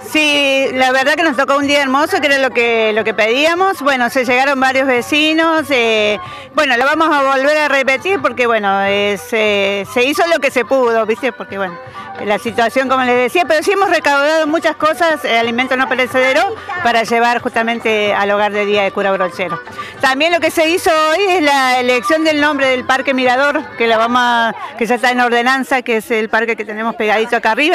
Sí, la verdad que nos tocó un día hermoso, que era lo que pedíamos. Bueno, se llegaron varios vecinos. Bueno, lo vamos a volver a repetir porque, bueno, se hizo lo que se pudo, ¿viste? Porque, bueno, la situación, como les decía, pero sí hemos recaudado muchas cosas, alimentos no perecederos, para llevar justamente al hogar de día de Cura Brochero. También lo que se hizo hoy es la elección del nombre del Parque Mirador, que que ya está en ordenanza, que es el parque que tenemos pegadito acá arriba,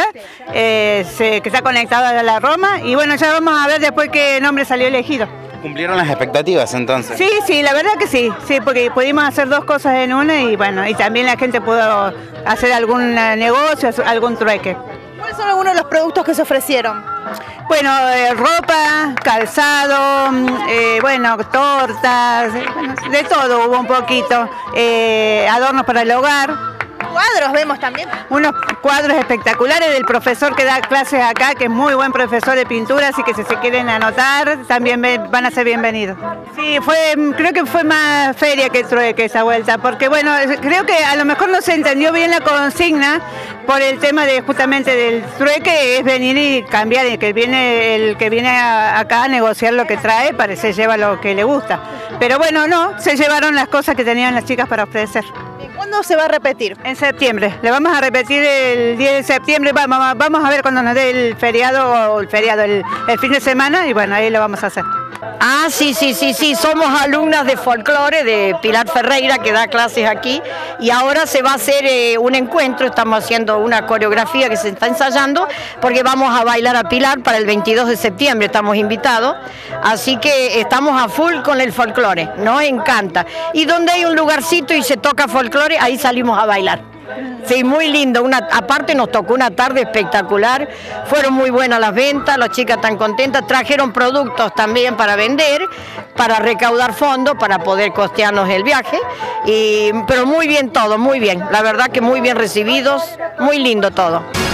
que está conectado a la Roma, y bueno, ya vamos a ver después qué nombre salió elegido. ¿Cumplieron las expectativas entonces? Sí, la verdad que sí, porque pudimos hacer dos cosas en una y bueno, y también la gente pudo hacer algún negocio, algún trueque. ¿Cuáles son algunos de los productos que se ofrecieron? Bueno, ropa, calzado, bueno, tortas, bueno, de todo hubo un poquito, adornos para el hogar. Cuadros vemos también. Unos cuadros espectaculares del profesor que da clases acá, que es muy buen profesor de pintura, así que si se quieren anotar, también van a ser bienvenidos. Sí, creo que fue más feria que trueque esa vuelta, porque bueno, creo que a lo mejor no se entendió bien la consigna por el tema de justamente del trueque, es venir y cambiar, el que viene acá a negociar lo que trae, parece lleva lo que le gusta. Pero bueno, no, se llevaron las cosas que tenían las chicas para ofrecer. ¿Cuándo se va a repetir? En septiembre, le vamos a repetir el 10 de septiembre, vamos a ver cuando nos dé el feriado, el fin de semana, y bueno, ahí lo vamos a hacer. Ah, sí, somos alumnas de folclore de Pilar Ferreira, que da clases aquí, y ahora se va a hacer un encuentro, estamos haciendo una coreografía que se está ensayando, porque vamos a bailar a Pilar para el 22 de septiembre, estamos invitados, así que estamos a full con el folclore, nos encanta. Y donde hay un lugarcito y se toca folclore, ahí salimos a bailar. Sí, muy lindo, aparte nos tocó una tarde espectacular, fueron muy buenas las ventas, las chicas están contentas, trajeron productos también para vender, para recaudar fondos, para poder costearnos el viaje, pero muy bien todo, muy bien, la verdad que muy bien recibidos, muy lindo todo.